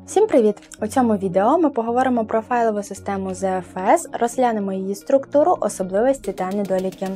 Всім привіт! У цьому відео ми поговоримо про файлову систему ZFS, розглянемо її структуру, особливості та недоліки.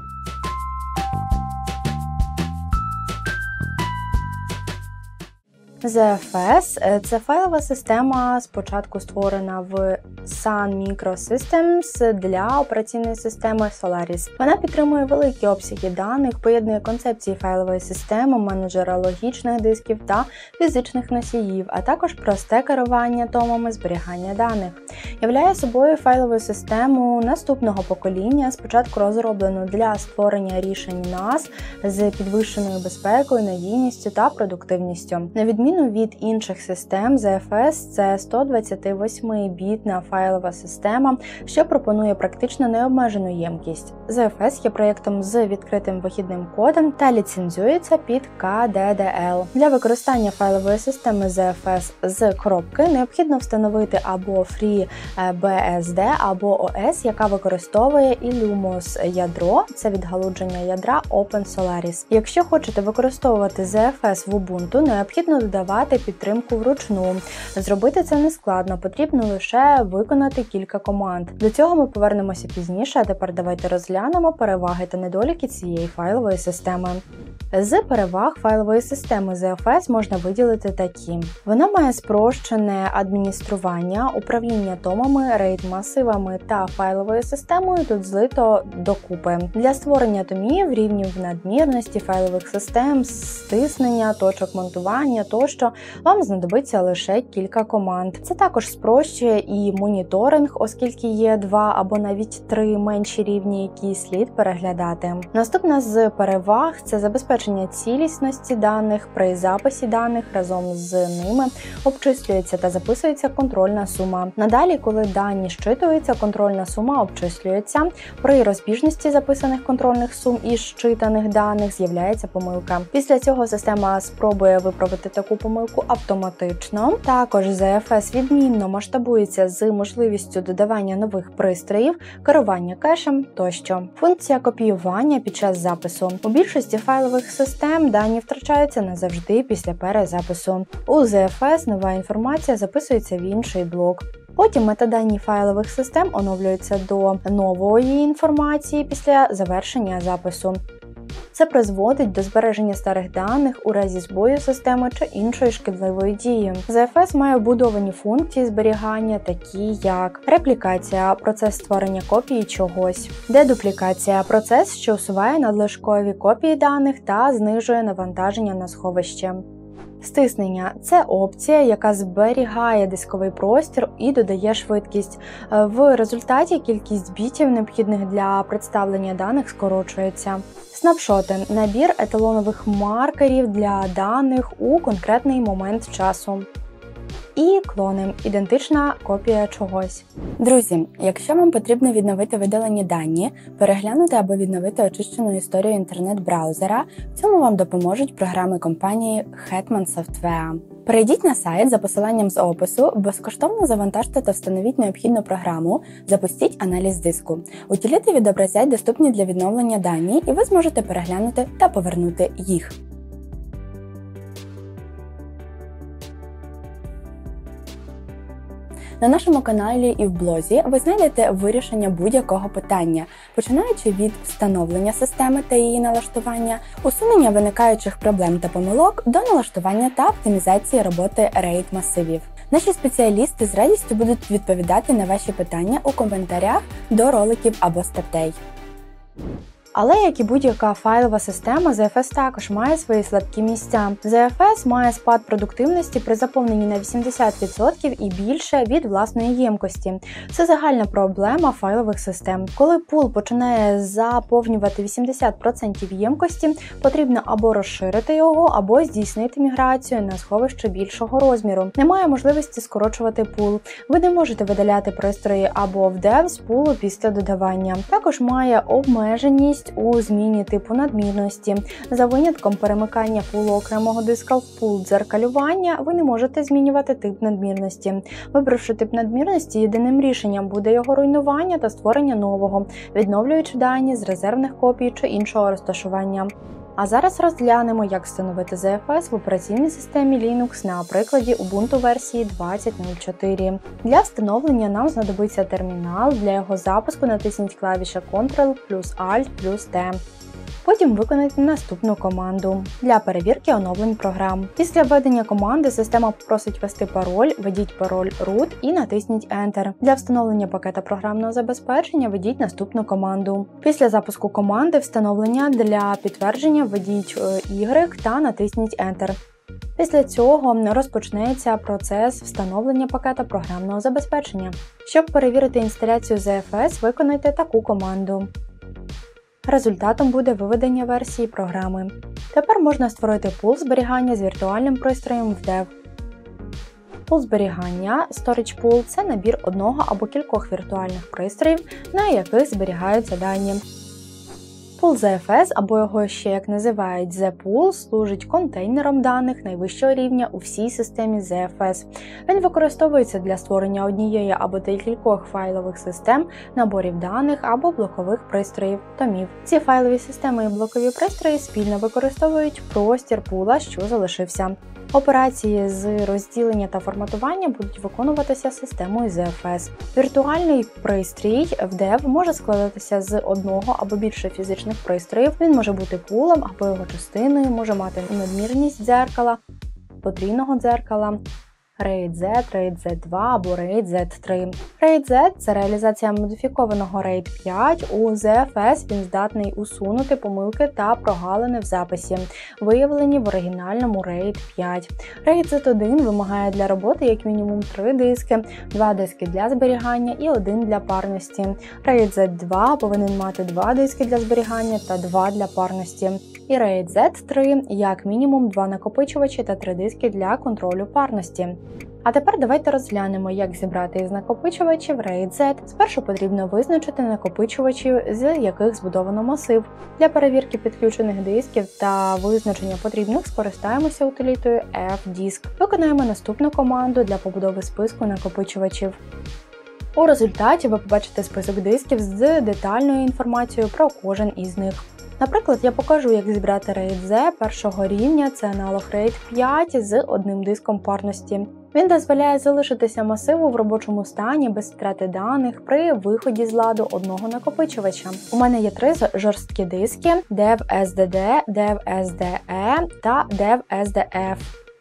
ZFS – це файлова система, спочатку створена в Sun Microsystems для операційної системи Solaris. Вона підтримує великі обсяги даних, поєднує концепції файлової системи, менеджера логічних дисків та фізичних носіїв, а також просте керування томами зберігання даних. Являє собою файлову систему наступного покоління, спочатку розроблену для створення рішень NAS з підвищеною безпекою, надійністю та продуктивністю. На відміну від інших систем, ZFS – це 128-бітна файлова система, що пропонує практично необмежену ємкість. ZFS є проєктом з відкритим вихідним кодом та ліцензується під KDDL. Для використання файлової системи ZFS з коробки необхідно встановити або FreeBSD, або OS, яка використовує Illumos ядро, це відгалудження ядра OpenSolaris. Якщо хочете використовувати ZFS в Ubuntu, необхідно додавати підтримку вручну. Зробити це не складно, потрібно лише виконати кілька команд. До цього ми повернемося пізніше, а тепер давайте розглянемо переваги та недоліки цієї файлової системи. З переваг файлової системи ZFS можна виділити такі. Вона має спрощене адміністрування, управління томами, RAID-масивами та файловою системою тут злито докупи. Для створення томів, рівнів надмірності, файлових систем, стиснення, точок монтування тощо вам знадобиться лише кілька команд. Це також спрощує і моніторинг, оскільки є 2 або навіть 3 менші рівні, які слід переглядати. Наступна з переваг – це забезпечення цілісності даних. При записі даних разом з ними обчислюється та записується контрольна сума. Надалі, коли дані щитуються, контрольна сума обчислюється. При розбіжності записаних контрольних сум і щитаних даних з'являється помилка. Після цього система спробує виправити таку помилку автоматично. Також ZFS відмінно масштабується з можливістю додавання нових пристроїв, керування кешем тощо. Функція копіювання під час запису. У більшості файлових систем дані втрачаються назавжди після перезапису. У ZFS нова інформація записується в інший блок. Потім метадані файлових систем оновлюються до нової інформації після завершення запису. Це призводить до збереження старих даних у разі збою системи чи іншої шкідливої дії. ZFS має вбудовані функції зберігання, такі як реплікація – процес створення копії чогось, дедуплікація – процес, що усуває надлишкові копії даних та знижує навантаження на сховище. Стиснення – це опція, яка зберігає дисковий простір і додає швидкість. В результаті кількість бітів, необхідних для представлення даних, скорочується. Снапшоти – набір еталонових маркерів для даних у конкретний момент часу. І клони – ідентична копія чогось. Друзі, якщо вам потрібно відновити видалені дані, переглянути або відновити очищену історію інтернет-браузера, в цьому вам допоможуть програми компанії Hetman Software. Перейдіть на сайт за посиланням з опису, безкоштовно завантажте та встановіть необхідну програму, запустіть аналіз диску. Утиліти відобразять доступні для відновлення дані, і ви зможете переглянути та повернути їх. На нашому каналі і в блозі ви знайдете вирішення будь-якого питання, починаючи від встановлення системи та її налаштування, усунення виникаючих проблем та помилок до налаштування та оптимізації роботи RAID-масивів. Наші спеціалісти з радістю будуть відповідати на ваші питання у коментарях до роликів або статей. Але, як і будь-яка файлова система, ZFS також має свої слабкі місця. ZFS має спад продуктивності при заповненні на 80% і більше від власної ємкості. Це загальна проблема файлових систем. Коли пул починає заповнювати 80% ємкості, потрібно або розширити його, або здійснити міграцію на сховище більшого розміру. Немає можливості скорочувати пул. Ви не можете видаляти пристрої або в dev з пулу після додавання. Також має обмеженість у зміні типу надмірності. За винятком перемикання пулу окремого диска в пул дзеркалювання, ви не можете змінювати тип надмірності. Вибравши тип надмірності, єдиним рішенням буде його руйнування та створення нового, відновлюючи дані з резервних копій чи іншого розташування. А зараз розглянемо, як встановити ZFS в операційній системі Linux на прикладі Ubuntu версії 20.04. Для встановлення нам знадобиться термінал. Для його запуску натисніть клавіші Ctrl плюс Alt плюс T. Потім виконайте наступну команду для перевірки оновлень програм. Після введення команди система попросить ввести пароль, введіть пароль root і натисніть Enter. Для встановлення пакета програмного забезпечення введіть наступну команду. Після запуску команди встановлення для підтвердження введіть Y та натисніть Enter. Після цього розпочнеться процес встановлення пакета програмного забезпечення. Щоб перевірити інсталяцію ZFS, виконайте таку команду. Результатом буде виведення версії програми. Тепер можна створити пул зберігання з віртуальним пристроєм в dev. Пул зберігання Storage Pool – це набір одного або кількох віртуальних пристроїв, на яких зберігаються дані. Пул ZFS, або його ще як називають Z-Pool, служить контейнером даних найвищого рівня у всій системі ZFS. Він використовується для створення однієї або декількох файлових систем, наборів даних або блокових пристроїв, томів. Ці файлові системи і блокові пристрої спільно використовують простір пула, що залишився. Операції з розділення та форматування будуть виконуватися системою ZFS. Віртуальний пристрій в dev може складатися з одного або більше фізичних пристроїв. Він може бути пулом або його частиною, може мати надмірність дзеркала, потрійного дзеркала, RAID Z, RAID Z2 або RAID Z3. RAID Z – це реалізація модифікованого RAID 5. У ZFS він здатний усунути помилки та прогалини в записі, виявлені в оригінальному RAID 5. RAID Z1 вимагає для роботи як мінімум 3 диски, 2 диски для зберігання і 1 для парності. RAID Z2 повинен мати 2 диски для зберігання та 2 для парності. І RAID Z3 як мінімум 2 накопичувачі та 3 диски для контролю парності. А тепер давайте розглянемо, як зібрати із накопичувачів RAID Z. Спершу потрібно визначити накопичувачі, з яких збудовано масив. Для перевірки підключених дисків та визначення потрібних скористаємося утилітою fdisk. Виконаємо наступну команду для побудови списку накопичувачів. У результаті ви побачите список дисків з детальною інформацією про кожен із них. Наприклад, я покажу, як зібрати RAID Z першого рівня, це аналог RAID 5 з одним диском парності. Він дозволяє залишитися масиву в робочому стані без втрати даних при виході з ладу одного накопичувача. У мене є 3 жорсткі диски DevSDD, DevSDE та DevSDF.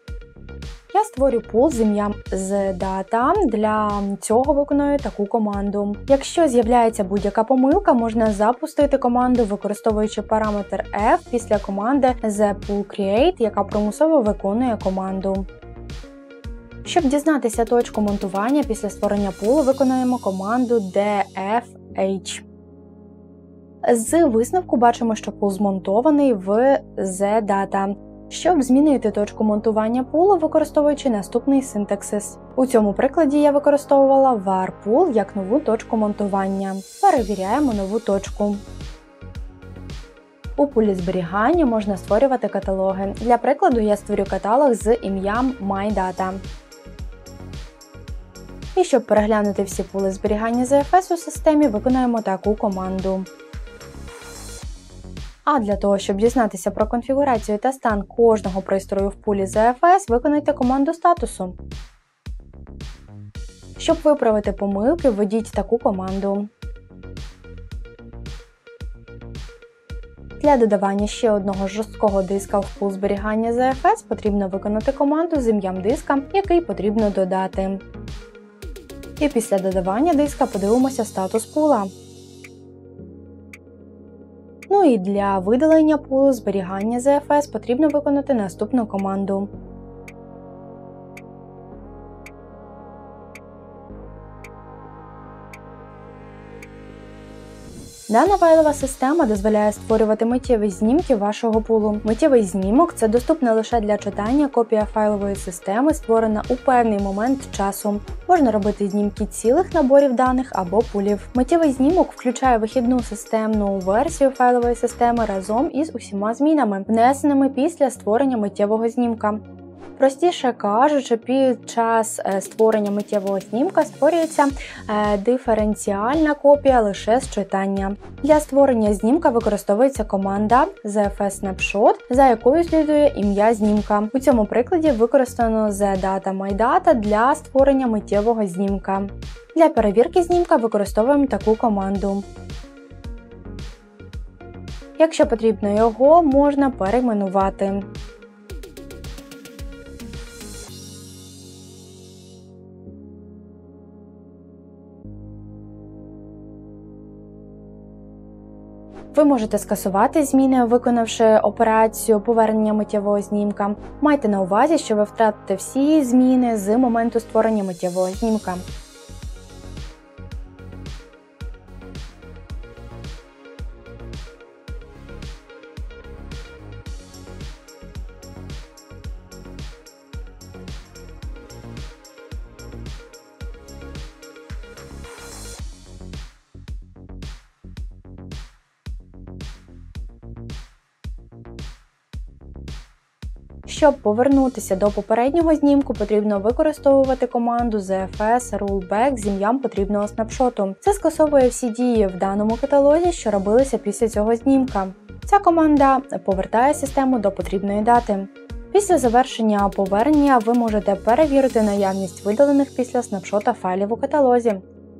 Я створю пул з ім'ям zdata. Для цього виконую таку команду. Якщо з'являється будь-яка помилка, можна запустити команду, використовуючи параметр f після команди zpoolCreate, яка примусово виконує команду. Щоб дізнатися точку монтування після створення пулу, виконуємо команду dfh. З висновку бачимо, що пул змонтований в zdata. Щоб змінити точку монтування пулу, використовуючи наступний синтаксис. У цьому прикладі я використовувала var_pool як нову точку монтування. Перевіряємо нову точку. У пулі зберігання можна створювати каталоги. Для прикладу я створю каталог з ім'ям MyData. І щоб переглянути всі пули зберігання ZFS у системі, виконаємо таку команду. А для того, щоб дізнатися про конфігурацію та стан кожного пристрою в пулі ZFS, виконайте команду статусу. Щоб виправити помилки, введіть таку команду. Для додавання ще одного жорсткого диска в пул зберігання ZFS потрібно виконати команду з ім'ям диска, який потрібно додати. І після додавання диска подивимося статус пула. Ну і для видалення пулу зберігання ZFS потрібно виконати наступну команду. Дана файлова система дозволяє створювати миттєві знімки вашого пулу. Миттєвий знімок – це доступна лише для читання копія файлової системи, створена у певний момент часу. Можна робити знімки цілих наборів даних або пулів. Миттєвий знімок включає вихідну системну версію файлової системи разом із усіма змінами, внесеними після створення миттєвого знімка. Простіше кажучи, під час створення миттєвого знімка створюється диференціальна копія лише з читання. Для створення знімка використовується команда ZFS Snapshot, за якою слідує ім'я знімка. У цьому прикладі використано ZData для створення миттєвого знімка. Для перевірки знімка використовуємо таку команду. Якщо потрібно, його можна перейменувати. Ви можете скасувати зміни, виконавши операцію повернення миттєвого знімка. Майте на увазі, що ви втратите всі зміни з моменту створення миттєвого знімка. Щоб повернутися до попереднього знімку, потрібно використовувати команду ZFS Rollback з ім'ям потрібного снапшоту. Це скасовує всі дії в даному каталозі, що робилися після цього знімка. Ця команда повертає систему до потрібної дати. Після завершення повернення ви можете перевірити наявність видалених після снапшота файлів у каталозі.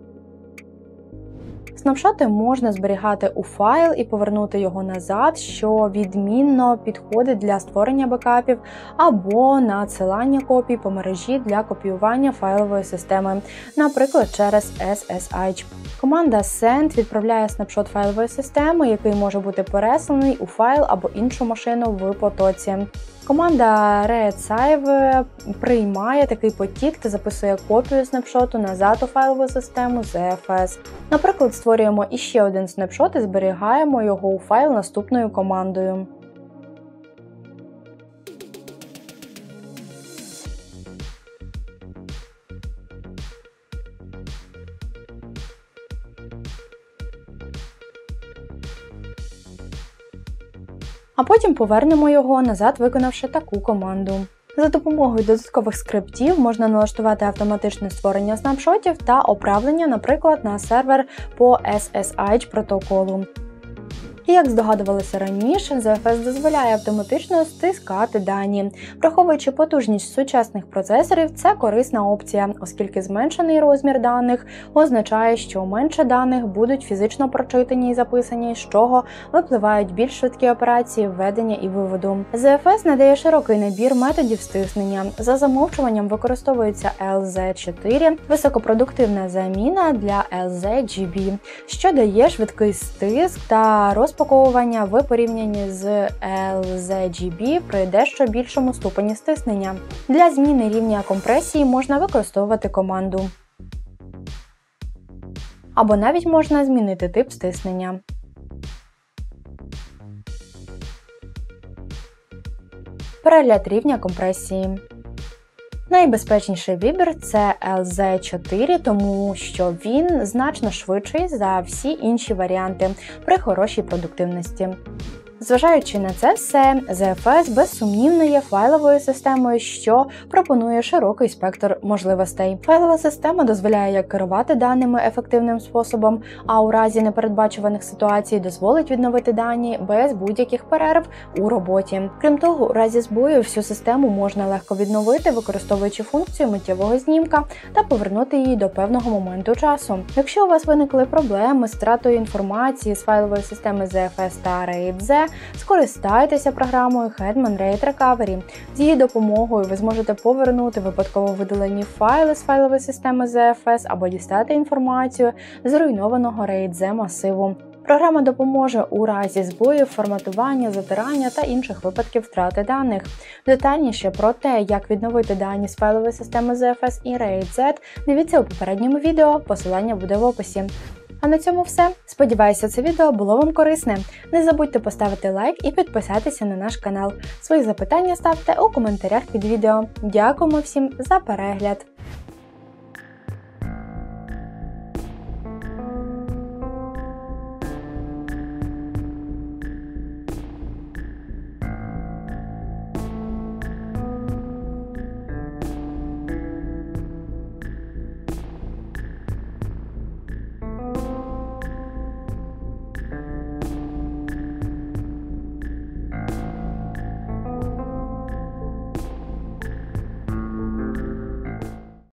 Снапшоти можна зберігати у файл і повернути його назад, що відмінно підходить для створення бекапів або надсилання копій по мережі для копіювання файлової системи, наприклад, через SSH. Команда Send відправляє снапшот файлової системи, який може бути пересланий у файл або іншу машину в потоці. Команда readsave приймає такий потік та записує копію снапшоту назад у файлову систему ZFS. Наприклад, створюємо іще один снапшот і зберігаємо його у файл наступною командою. А потім повернемо його назад, виконавши таку команду. За допомогою додаткових скриптів можна налаштувати автоматичне створення снапшотів та оправлення, наприклад, на сервер по SSH протоколу. І як здогадувалося раніше, ZFS дозволяє автоматично стискати дані. Враховуючи потужність сучасних процесорів, це корисна опція, оскільки зменшений розмір даних означає, що менше даних будуть фізично прочитані і записані, з чого випливають більш швидкі операції введення і виводу. ZFS надає широкий набір методів стиснення. За замовчуванням використовується LZ4, високопродуктивна заміна для LZGB, що дає швидкий стиск та розпаковування в порівнянні з LZGB при дещо більшому ступені стиснення. Для зміни рівня компресії можна використовувати команду. Або навіть можна змінити тип стиснення. Перегляд рівня компресії. Найбезпечніший вибір – це LZ4, тому що він значно швидший за всі інші варіанти при хорошій продуктивності. Зважаючи на це все, ZFS безсумнівно є файловою системою, що пропонує широкий спектр можливостей. Файлова система дозволяє як керувати даними ефективним способом, а у разі непередбачуваних ситуацій дозволить відновити дані без будь-яких перерв у роботі. Крім того, у разі збою всю систему можна легко відновити, використовуючи функцію миттєвого знімка та повернути її до певного моменту часу. Якщо у вас виникли проблеми з втратою інформації з файлової системи ZFS та RAID-Z, скористайтеся програмою Hetman RAID Recovery. З її допомогою ви зможете повернути випадково видалені файли з файлової системи ZFS або дістати інформацію з зруйнованого RAID-Z масиву. Програма допоможе у разі збоїв, форматування, затирання та інших випадків втрати даних. Детальніше про те, як відновити дані з файлової системи ZFS і RAID-Z, дивіться у попередньому відео, посилання буде в описі. А на цьому все. Сподіваюся, це відео було вам корисне. Не забудьте поставити лайк і підписатися на наш канал. Свої запитання ставте у коментарях під відео. Дякуємо всім за перегляд!